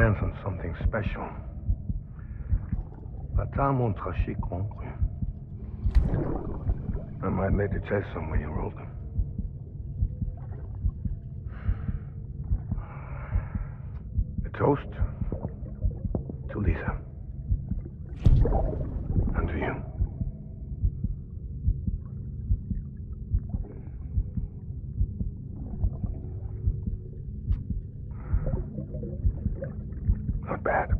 hands on something special. Fatah mon trachy concru. I might lay the test somewhere you rolled them. A toast to Lisa. And to you. Not bad.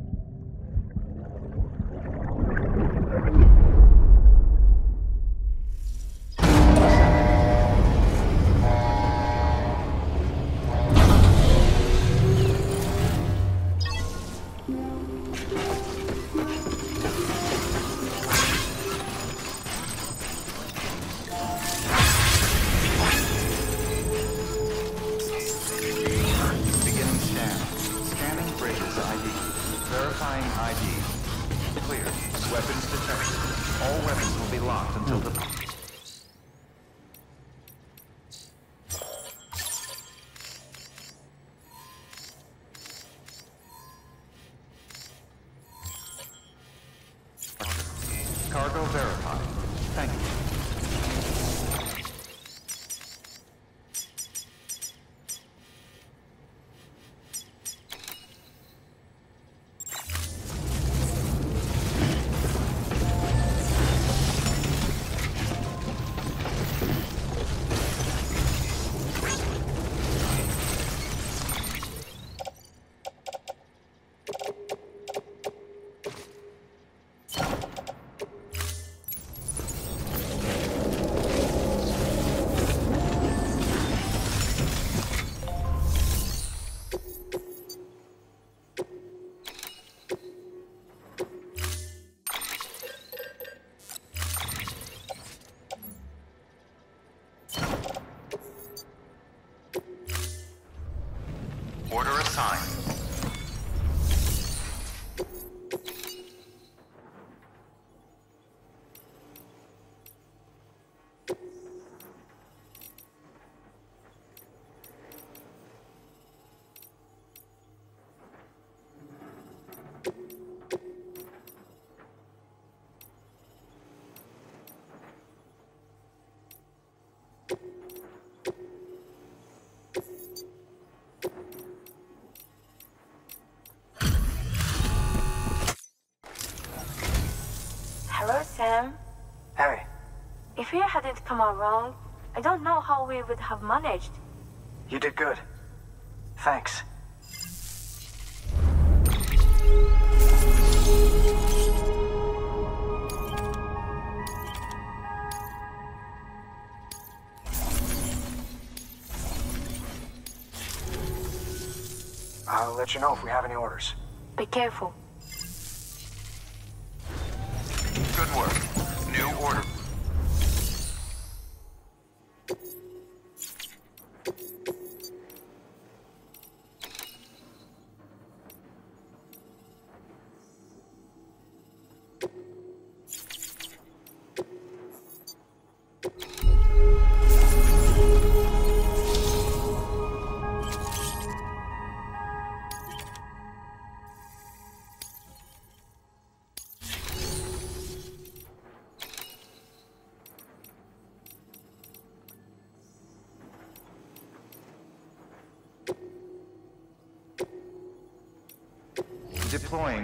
Cargo verified. Thank you. Order assigned. Hello, Sam. Hey. If you hadn't come around, I don't know how we would have managed. You did good. Thanks. I'll let you know if we have any orders. Be careful. Good work. New order. Deploying.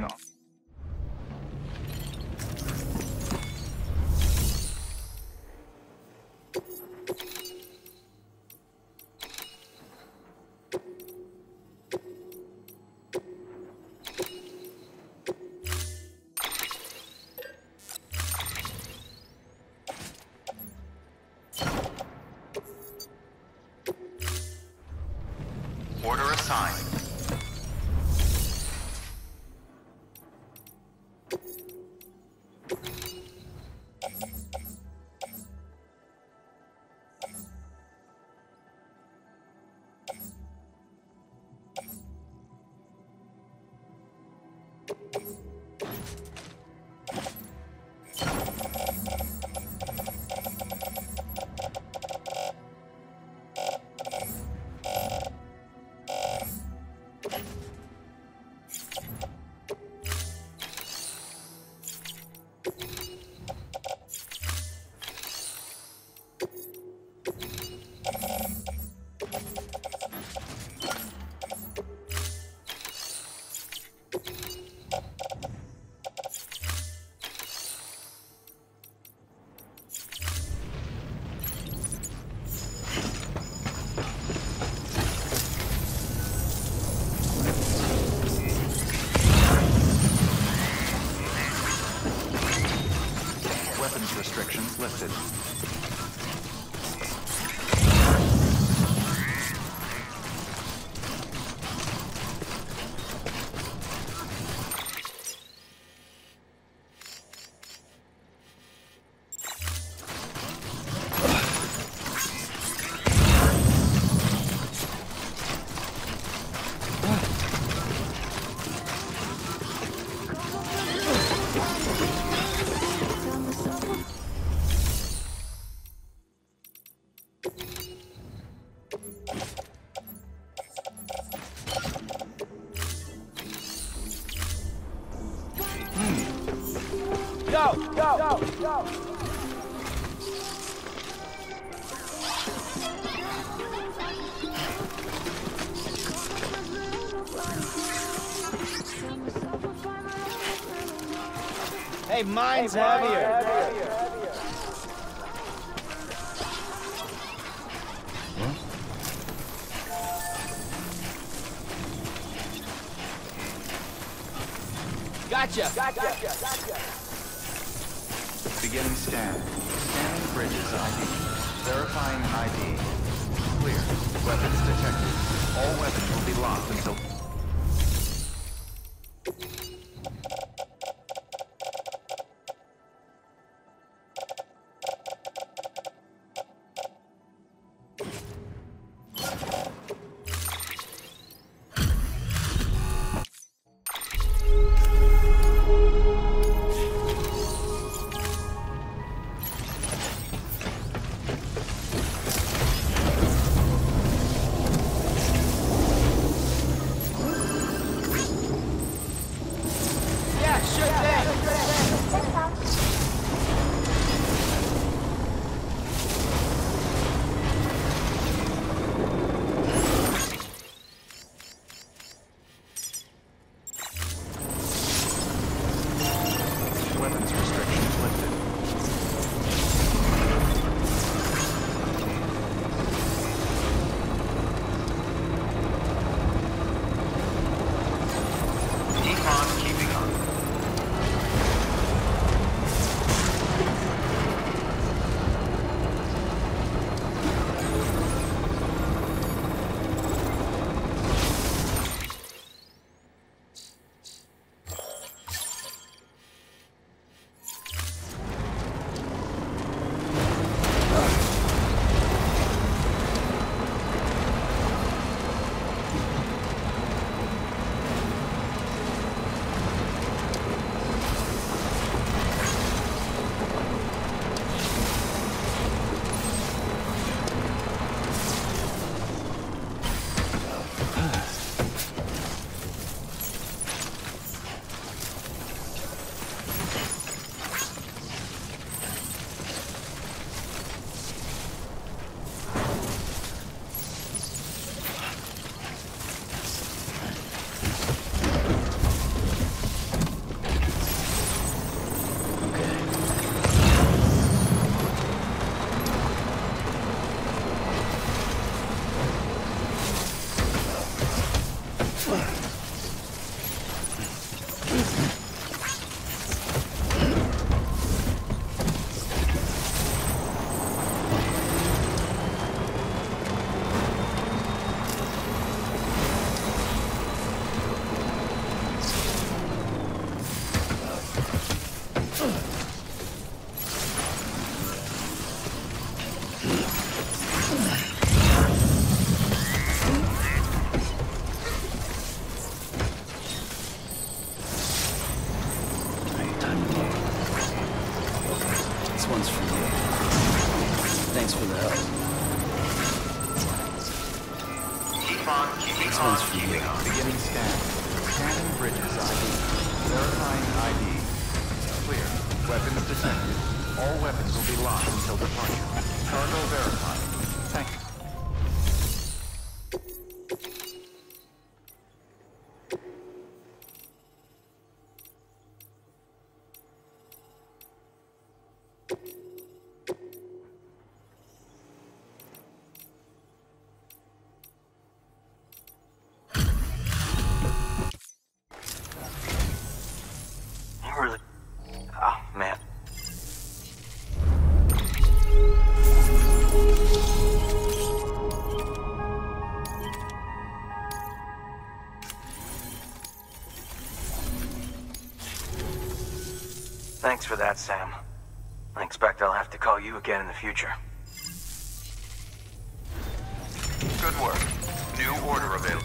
Order assigned. Weapons restrictions lifted. Hey, mine's heavier. Gotcha. Beginning scan. Scanning bridges ID. Verifying ID. Clear. Weapons detected. All weapons will be locked until... Weapons restrictions lifted. Keep on keeping on. This one's for you. Thanks for the help. Keep on keeping This on one's for keeping you. on. Beginning scan. Scanning bridges ID. Verifying ID. Clear. Weapons detected. All weapons will be locked until departure. Cargo verified. Thank you. You really... Oh, man. Thanks for that, Sam. I expect I'll have to call you again in the future. Good work. New order available.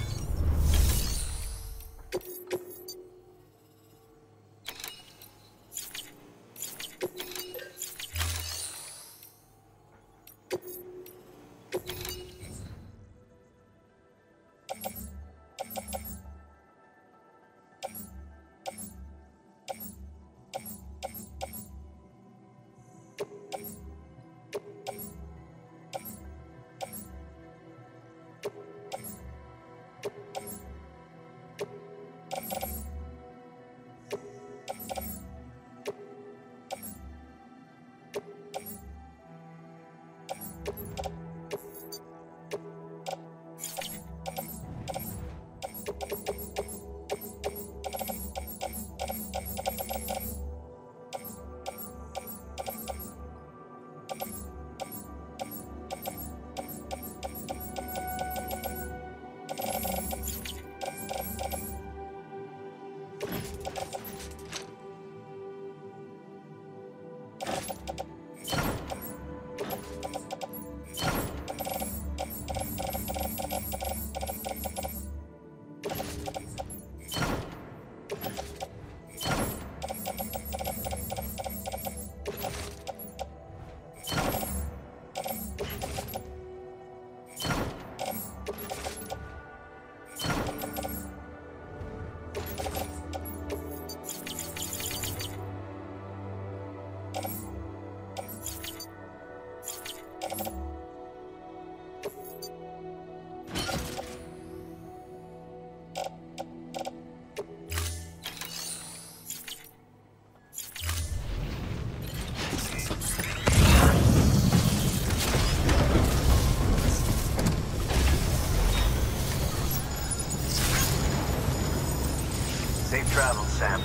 Safe travels, Sam.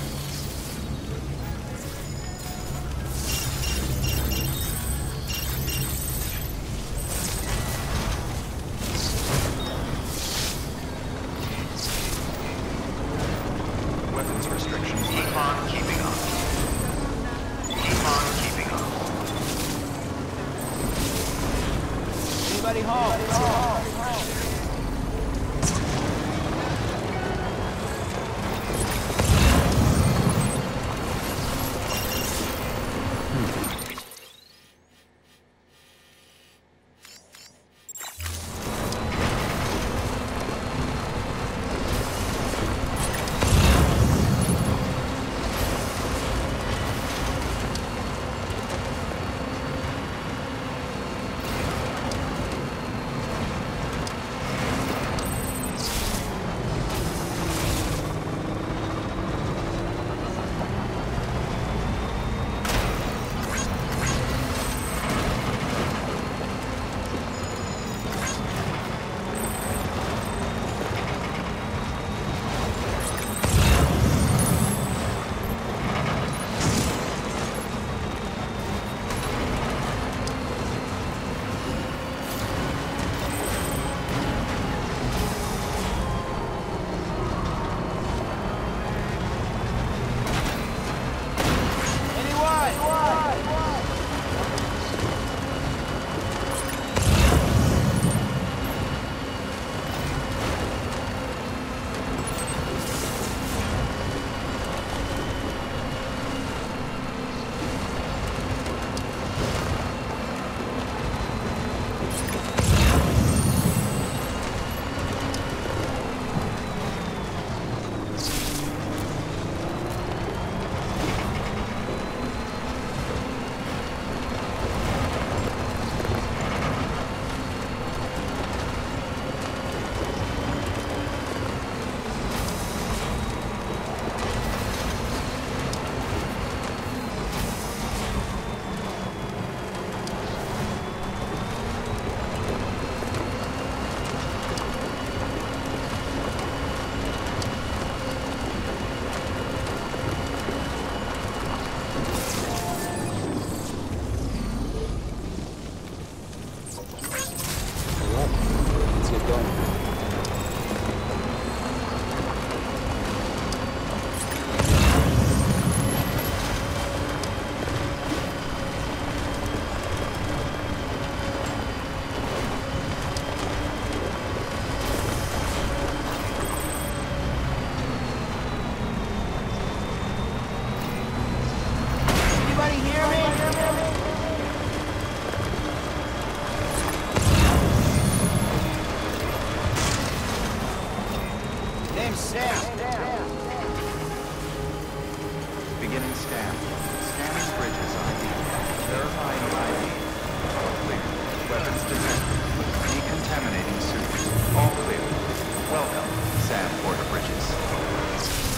Weapons restrictions. Keep on keeping up. Keep on keeping up. Anybody home? detected. Decontaminating suit. All clear. Welcome, Sam Porter Bridges.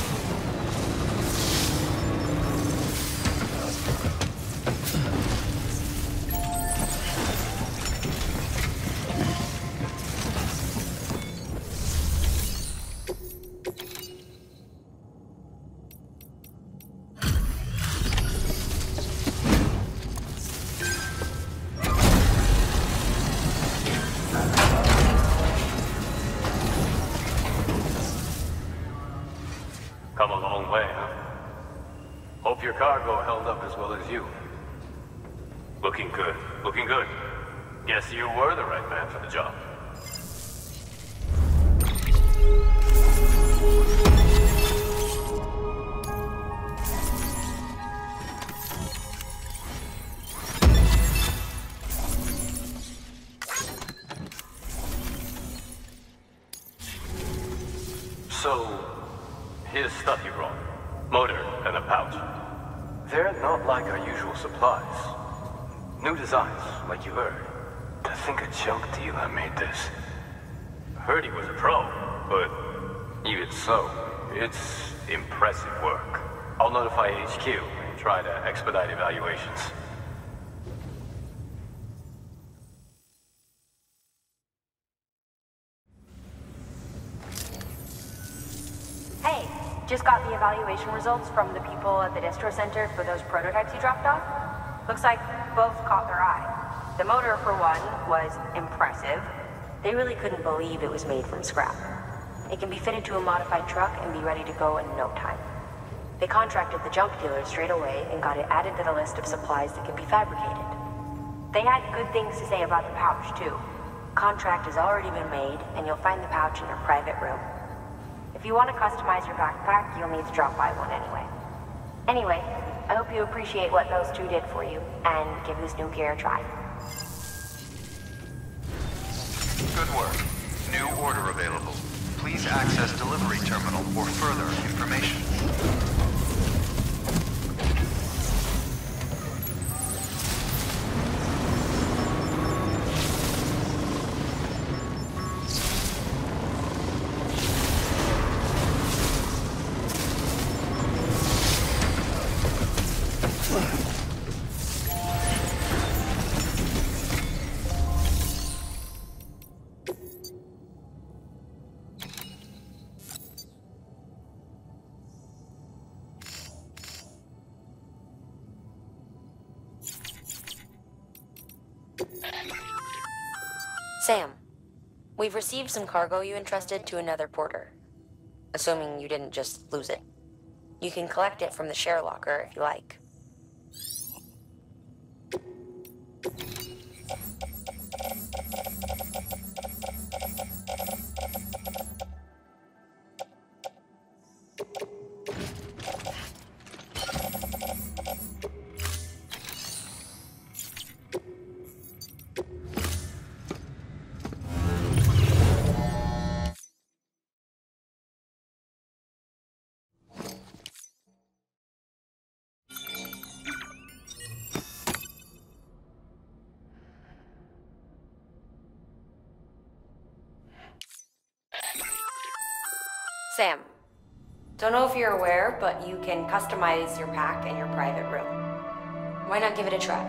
Come a long way, huh? Hope your cargo held up as well as you. Looking good, looking good. Guess you were the right man for the job. So, here's stuff you brought. Motor and a pouch. They're not like our usual supplies. New designs, like you heard. To think a junk dealer made this. Heard he was a pro, but even so, it's impressive work. I'll notify HQ and try to expedite evaluations. Hey, just got the evaluation results from the people at the distro center for those prototypes you dropped off. Looks like both caught their eye. The motor, for one, was impressive. They really couldn't believe it was made from scrap. It can be fitted to a modified truck and be ready to go in no time. They contracted the junk dealer straight away and got it added to the list of supplies that can be fabricated. They had good things to say about the pouch, too. Contract has already been made, and you'll find the pouch in your private room. If you want to customize your backpack, you'll need to drop by one anyway. Anyway, I hope you appreciate what those two did for you, and give this new gear a try. Good work. New order available. Please access delivery terminal for further information. Sam, we've received some cargo you entrusted to another porter. Assuming you didn't just lose it. You can collect it from the share locker if you like. Sam, don't know if you're aware, but you can customize your pack and your private room. Why not give it a try?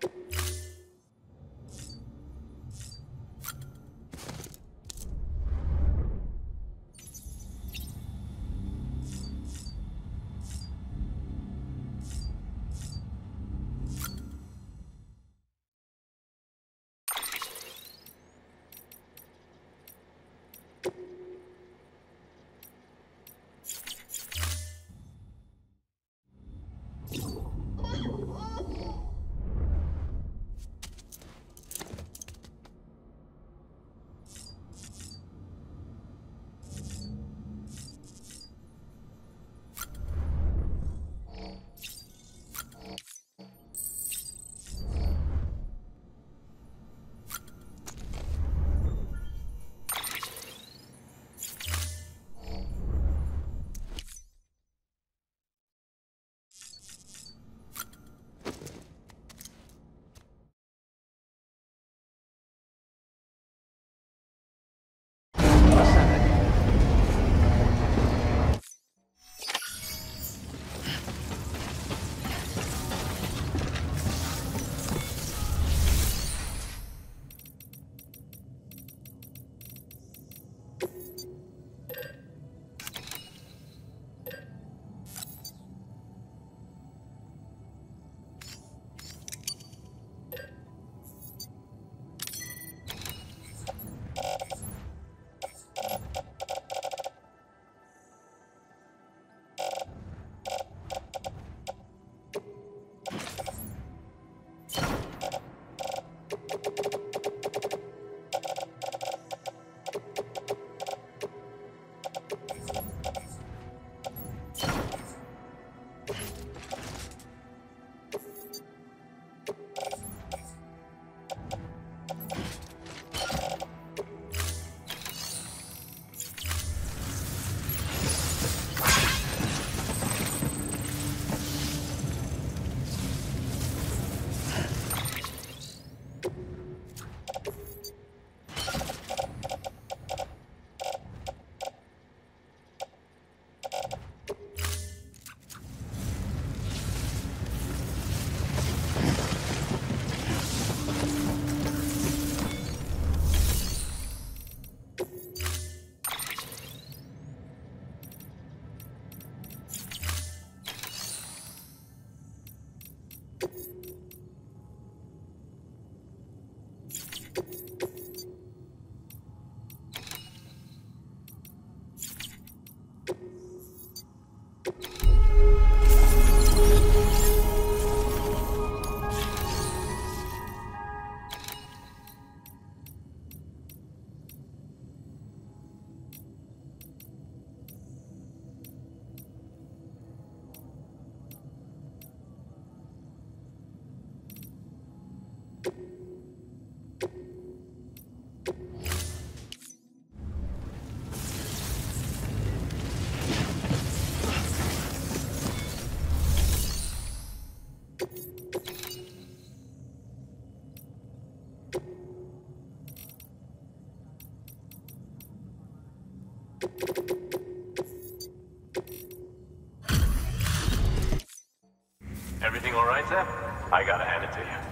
Everything all right, Zeb? I gotta hand it to you.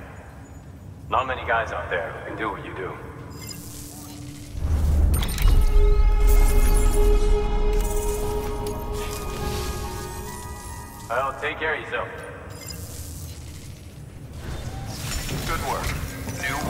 Not many guys out there who can do what you do. Well, take care of yourself. Good work. New...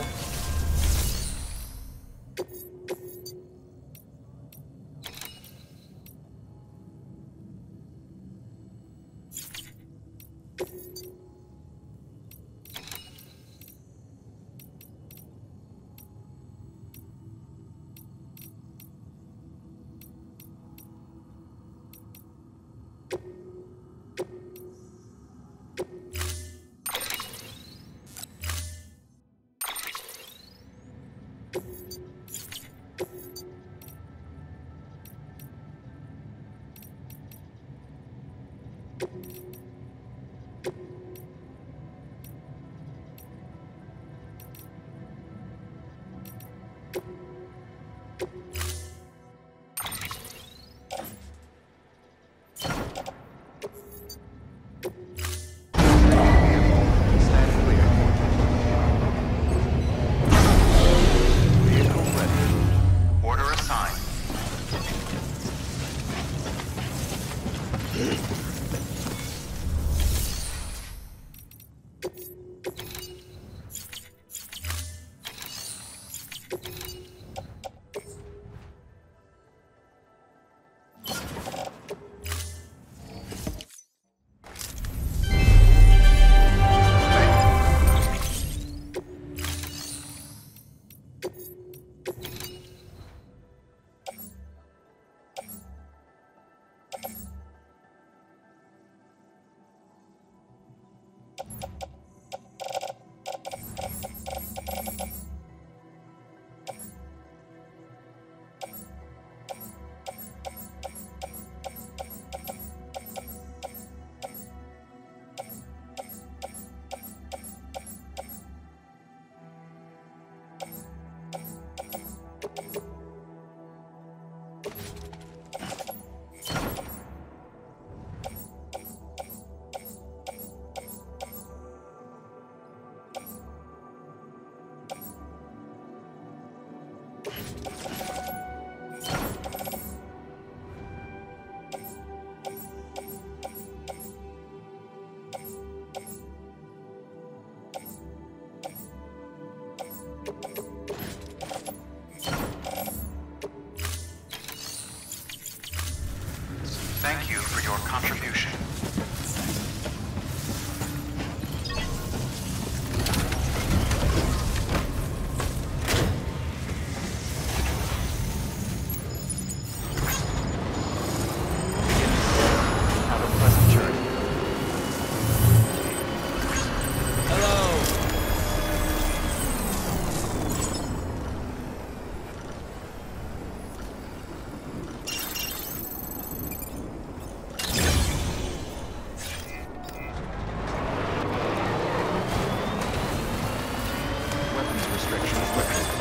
restrictions lifted.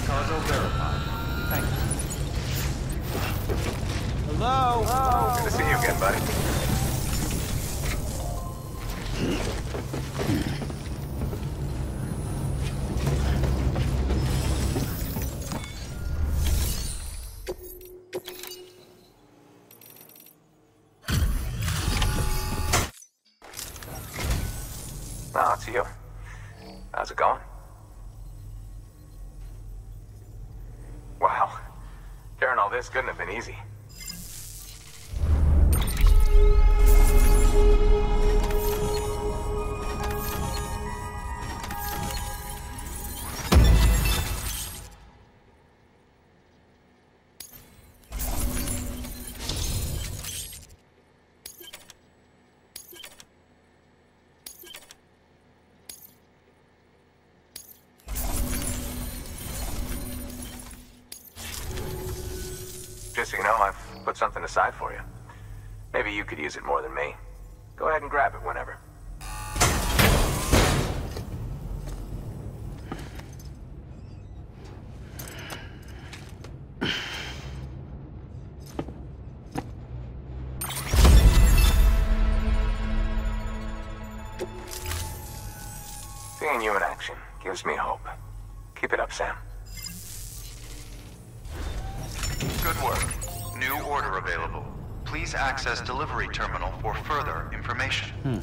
Cargo verified. Thank you. Hello? Good to see you again, buddy. Oh, it's you. How's it going? Wow. Carrying all this couldn't have been easy. Just so you know, I've put something aside for you. Maybe you could use it more than me. Go ahead and grab it whenever. Seeing you in action gives me hope. Keep it up, Sam. Good work. New order available. Please access delivery terminal for further information.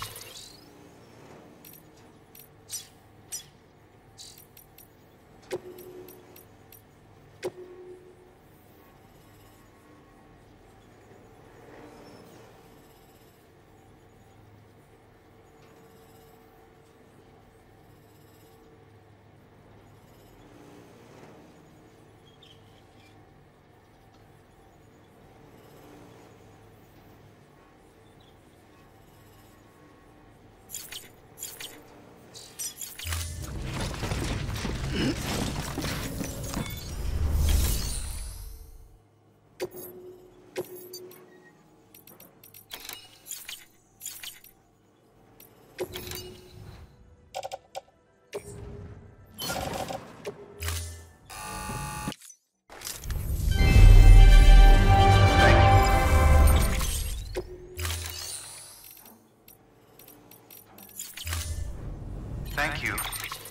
Thank you.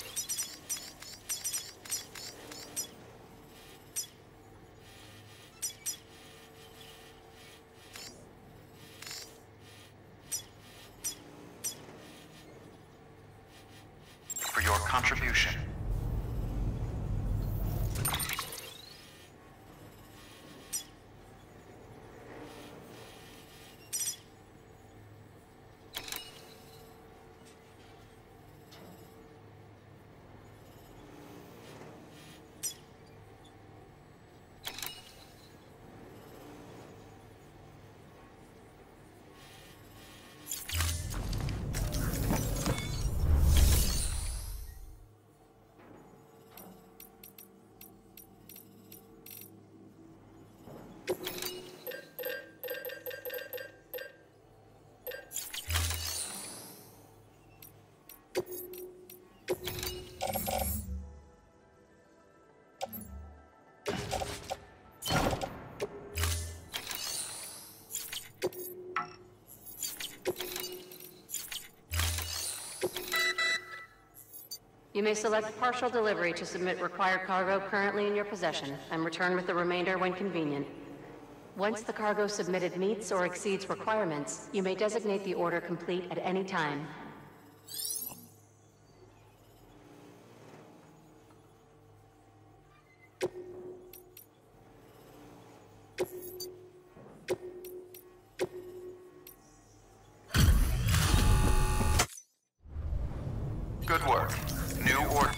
For your contribution. You may select partial delivery to submit required cargo currently in your possession and return with the remainder when convenient. Once the cargo submitted meets or exceeds requirements, you may designate the order complete at any time. Good work. New order.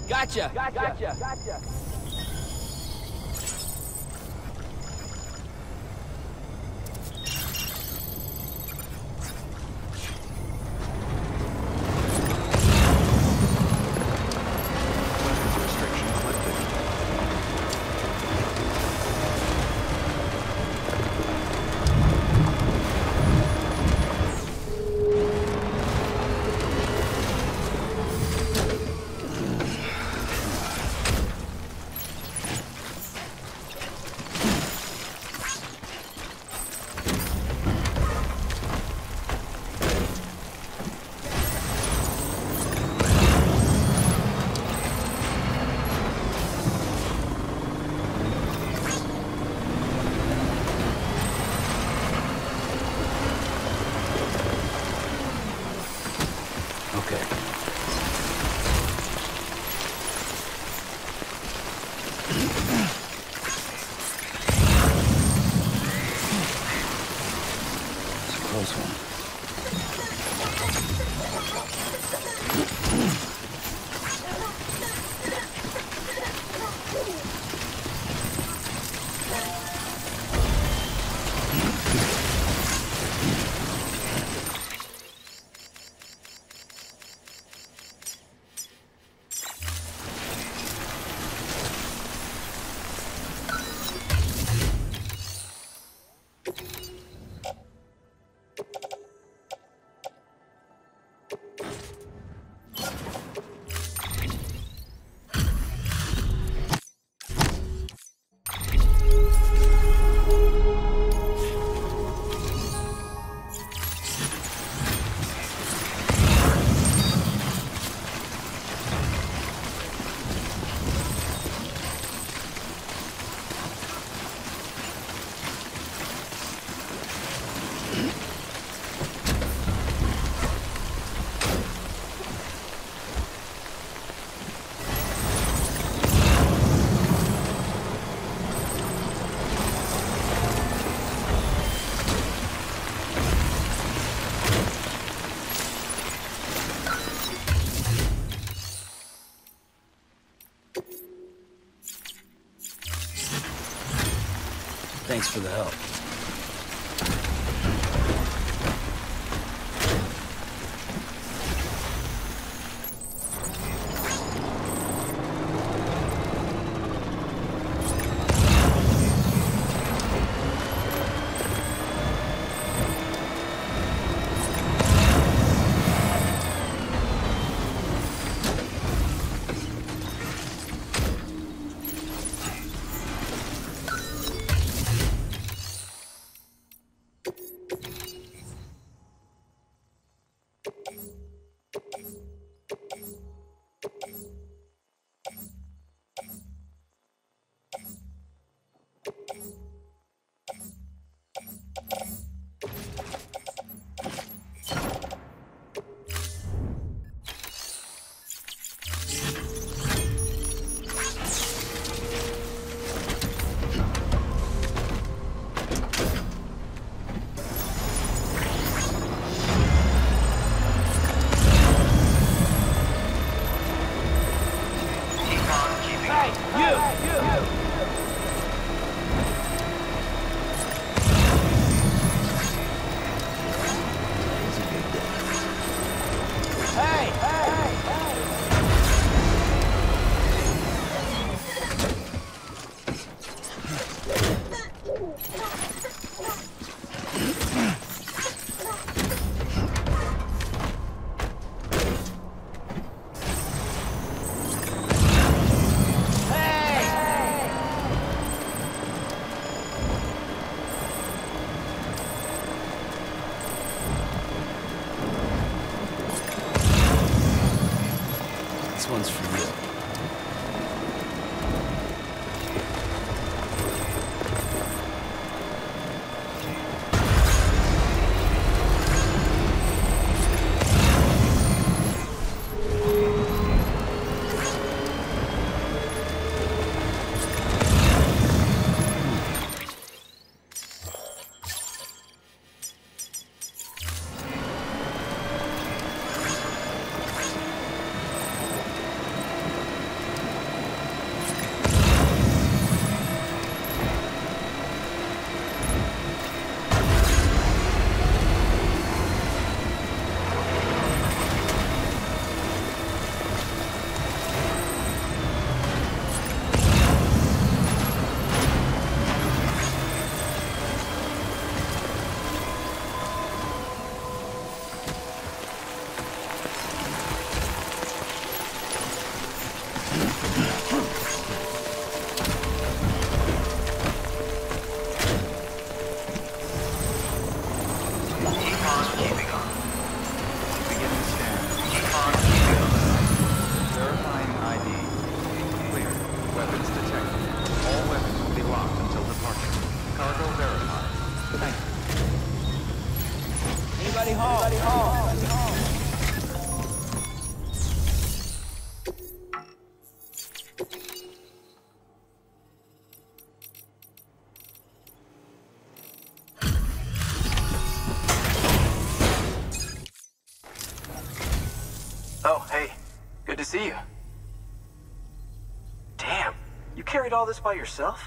Gotcha. Weapons restrictions lifted. Close one. Thanks for the help. This one's for you. You carried all this by yourself?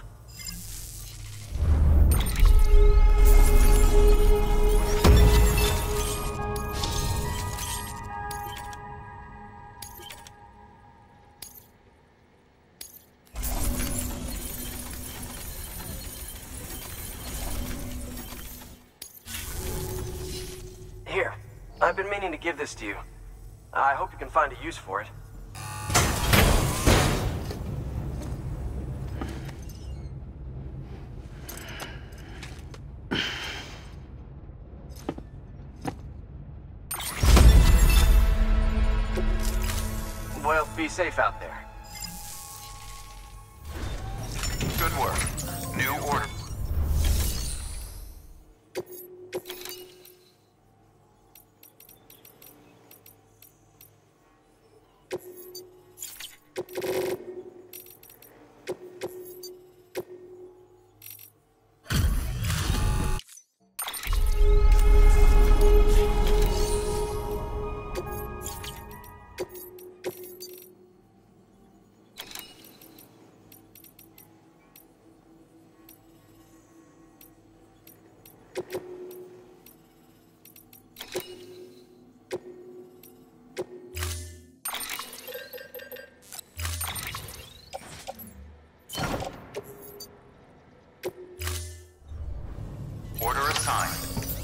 Here, I've been meaning to give this to you. I hope you can find a use for it. Well, be safe out there. Good work. New order. Order assigned.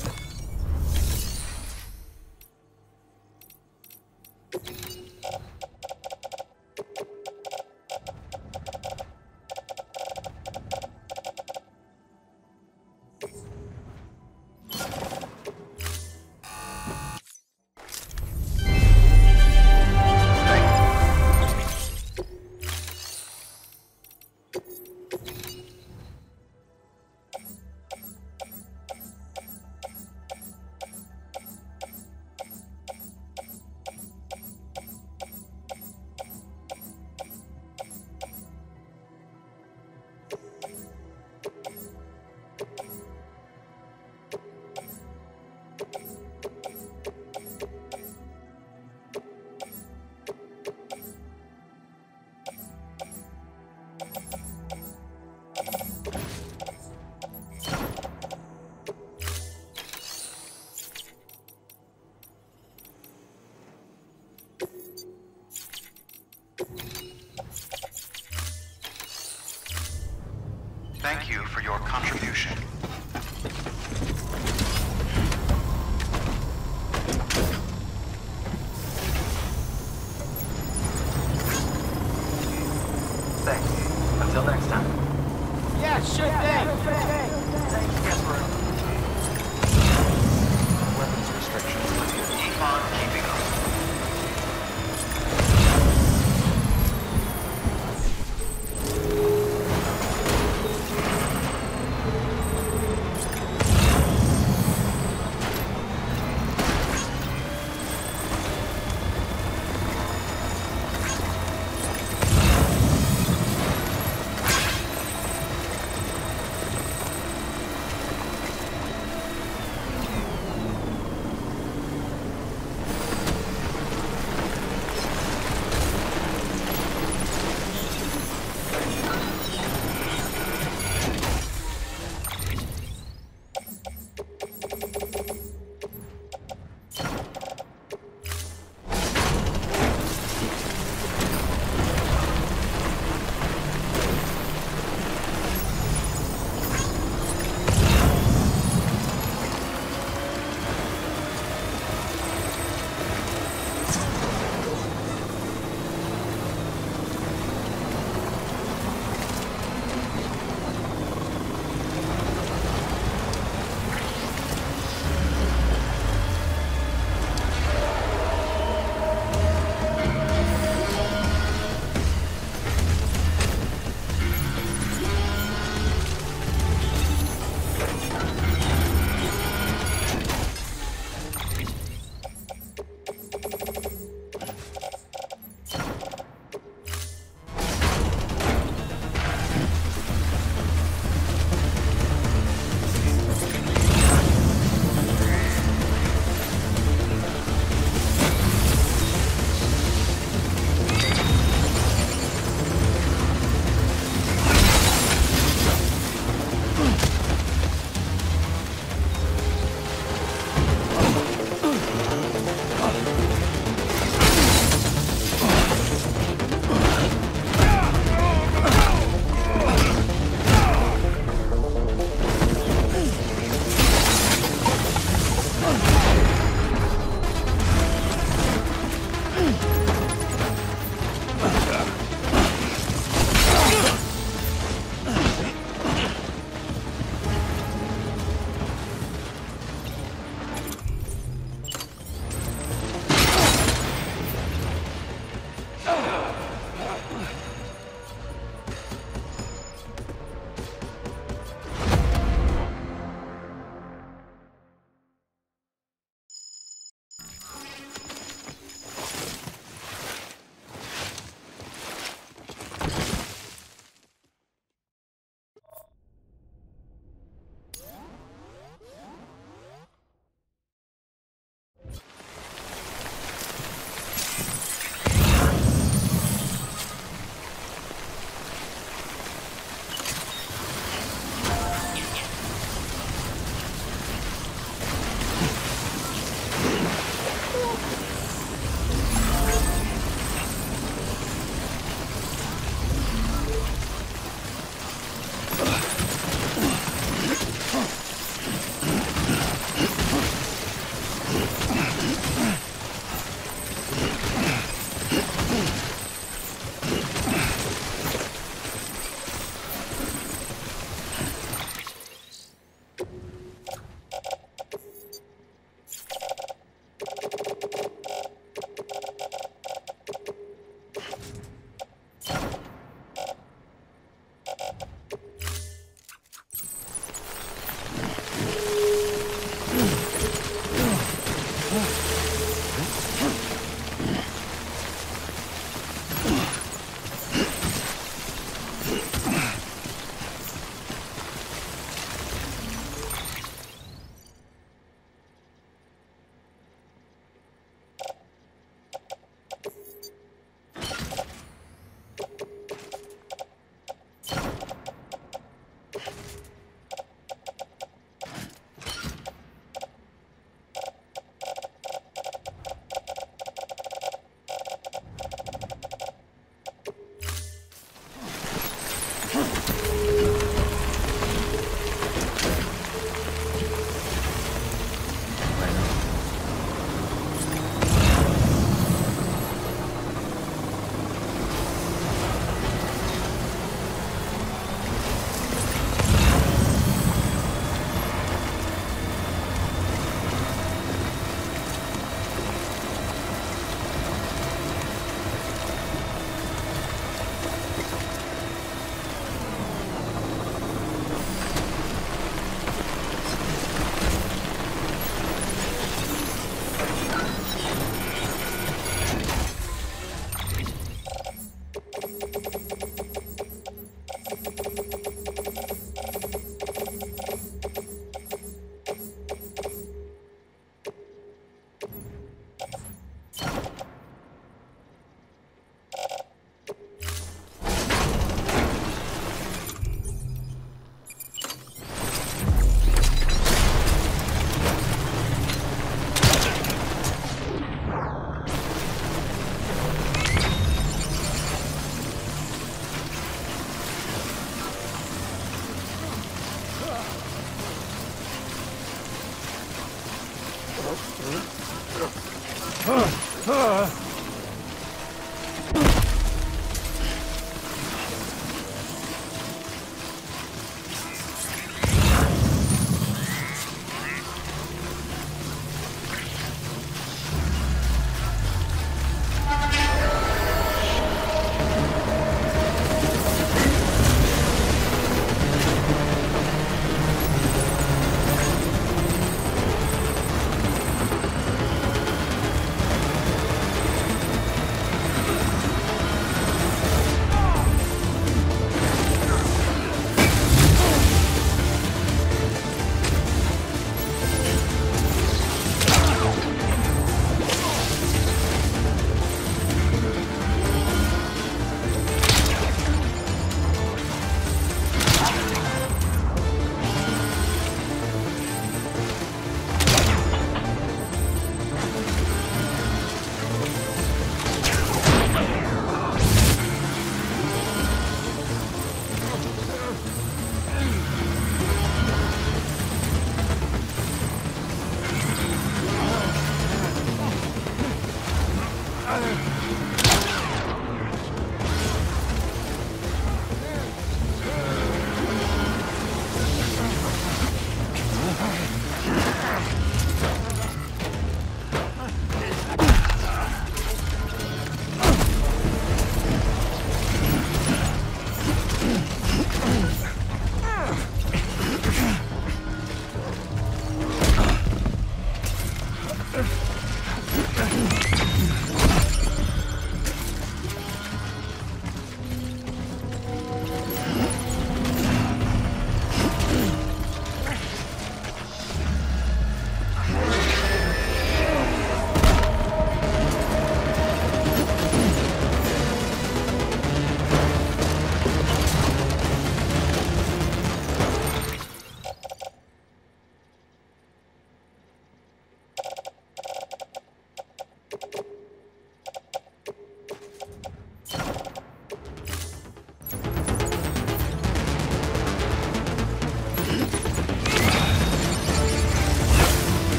Thank you for your contribution. Thanks. Until next time. Yeah, sure thing. Weapons restrictions. Keep on keeping up.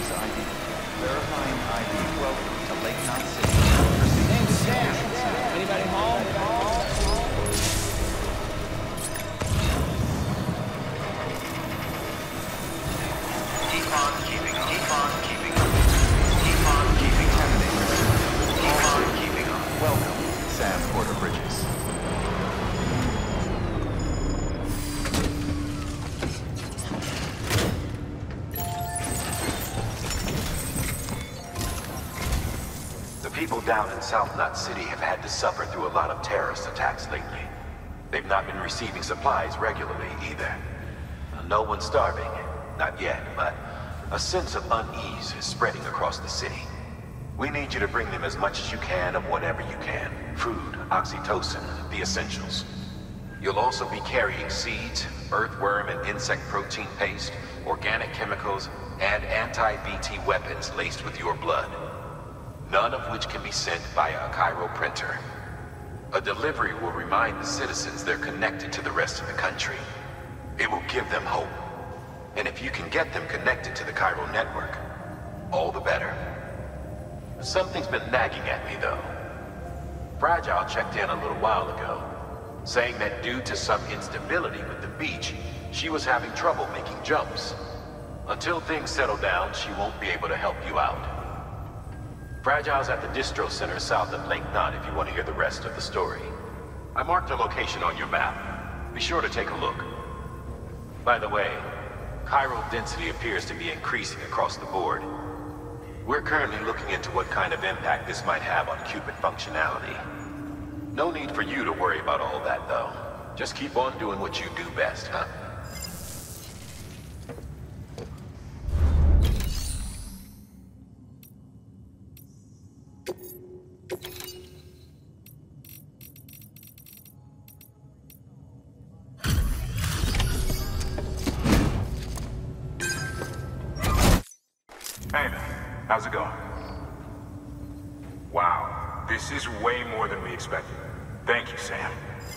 ID. Verifying ID. Welcome to Lake Knot City. Name's Sam. Anybody home? Keep on keeping up. Keep on keeping up. Keep on keeping up. Keep on keeping up. Welcome, Sam Porter Bridges. The people down in South Knot City have had to suffer through a lot of terrorist attacks lately. They've not been receiving supplies regularly either. No one's starving, not yet, but a sense of unease is spreading across the city. We need you to bring them as much as you can of whatever you can. Food, oxytocin, the essentials. You'll also be carrying seeds, earthworm and insect protein paste, organic chemicals, and anti-BT weapons laced with your blood. None of which can be sent via a Cairo printer. A delivery will remind the citizens they're connected to the rest of the country. It will give them hope. And if you can get them connected to the Cairo network, all the better. Something's been nagging at me, though. Fragile checked in a little while ago, saying that due to some instability with the beach, she was having trouble making jumps. Until things settle down, she won't be able to help you out. Fragile's at the distro center south of Lake Knot if you want to hear the rest of the story. I marked her location on your map. Be sure to take a look. By the way, chiral density appears to be increasing across the board. We're currently looking into what kind of impact this might have on Cupid functionality. No need for you to worry about all that, though. Just keep on doing what you do best, huh? Hey man, how's it going? Wow, this is way more than we expected. Thank you, Sam.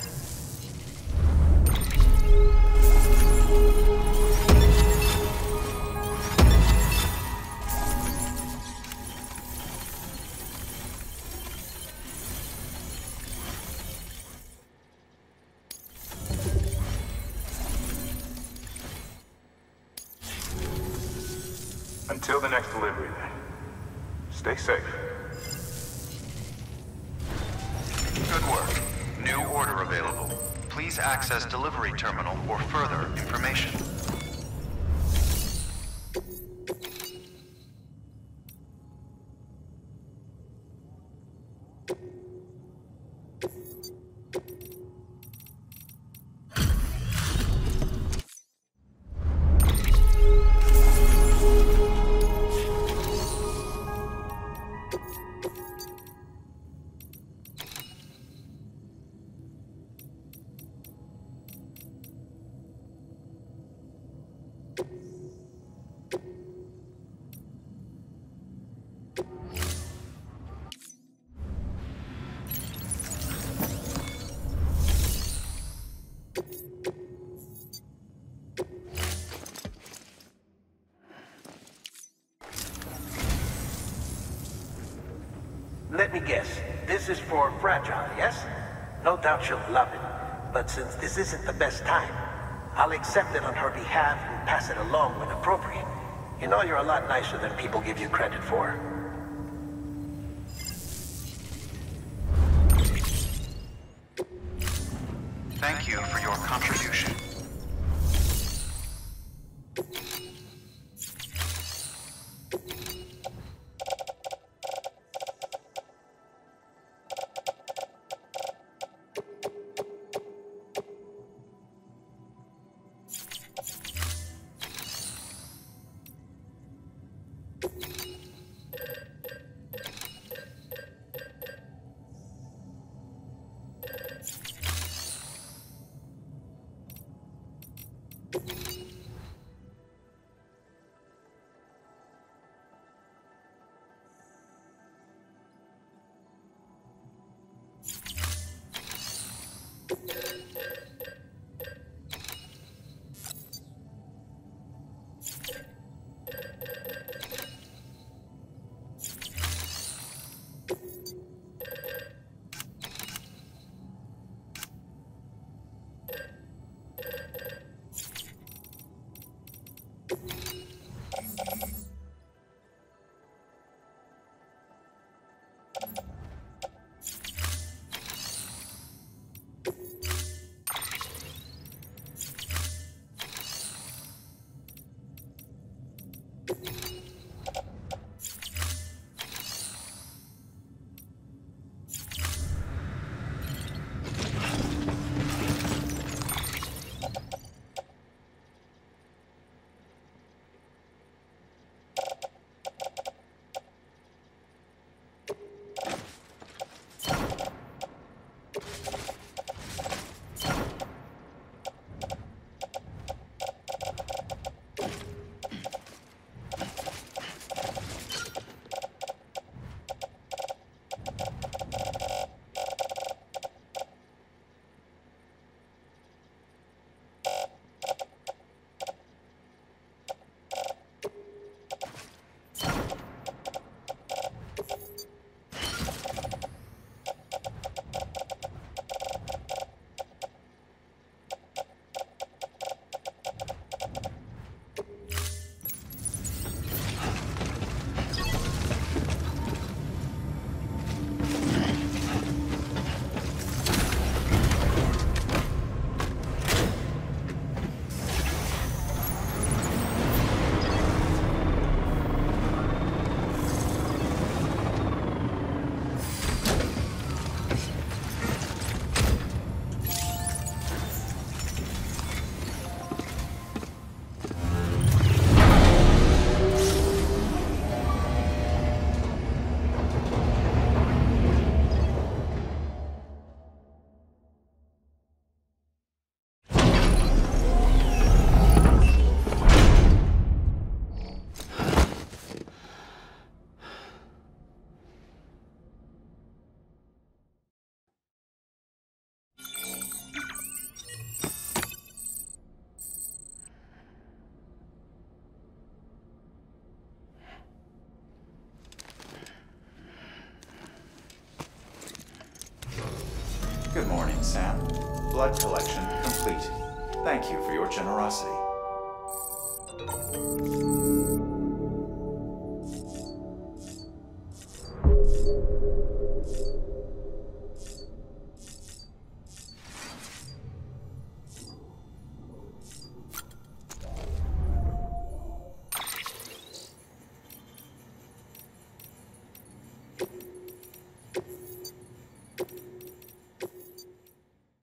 Until the next delivery, then. Stay safe. Good work. New order available. Please access delivery terminal for further information. Let me guess. This is for Fragile, yes? No doubt she'll love it. But since this isn't the best time, I'll accept it on her behalf and pass it along when appropriate. You know you're a lot nicer than people give you credit for. Thank you for your contribution. Blood collection complete. Thank you for your generosity.